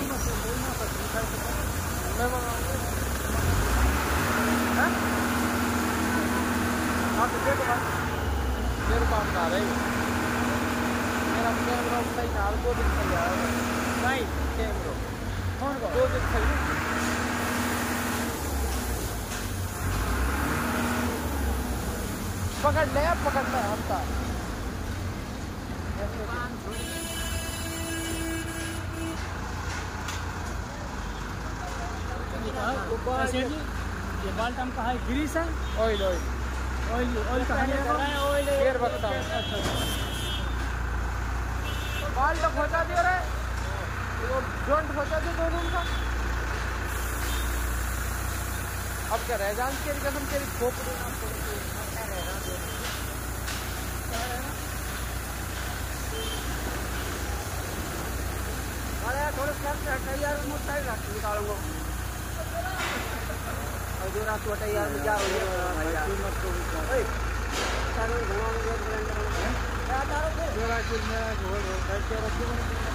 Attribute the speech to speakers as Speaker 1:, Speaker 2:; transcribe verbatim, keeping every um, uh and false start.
Speaker 1: मैं मंगाऊंगा। हाँ तो देखो भाई मेरे पास आ रही है मेरा कैमरा सही ना दो दिन सही आएगा नहीं कैमरा कौन को दो दिन सही पकड़ ले पकड़ ले हमका
Speaker 2: ये बाल्टम का है ग्रीस है
Speaker 1: ऑयल ऑयल
Speaker 2: ऑयल ऑयल कहाँ है ऑयल
Speaker 1: फिर बता बाल तो खोचा दियो रे वो जॉइंट खोचा दियो दोनों का अब क्या रह जान के कसम तेरी खोप देना क्या रहना अरे थोड़े स्टेप से हटाई यार मुझ साइड रख निकालूंगा और जो रात छोटा यार में जा रही है भाई मत को ओए चारों घुमाओगे ब्लेंडर में क्या तारो से जो रात में घोल कैसे रखो